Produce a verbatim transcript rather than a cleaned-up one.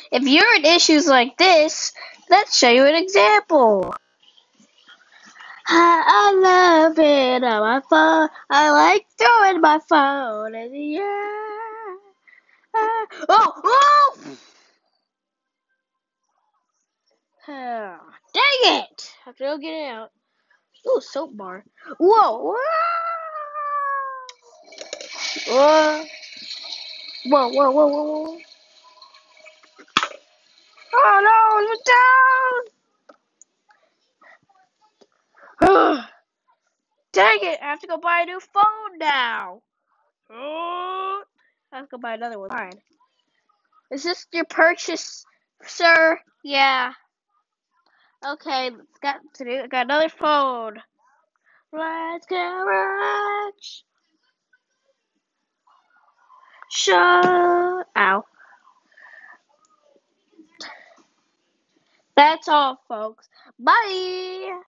If you're in issues like this, let's show you an example. I love it on my phone. I like throwing my phone in the air. Oh, oh! Dang it! I have to go get it out. Ooh, soap bar. Whoa! Whoa! Whoa! Whoa! Whoa! Whoa! Oh no! Down! Dang it! I have to go buy a new phone now. Oh, I have to go buy another one. Fine. Is this your purchase, sir? Yeah. Okay, let's got to do. I got another phone. Let's garage. Show. Ow. That's all, folks. Bye.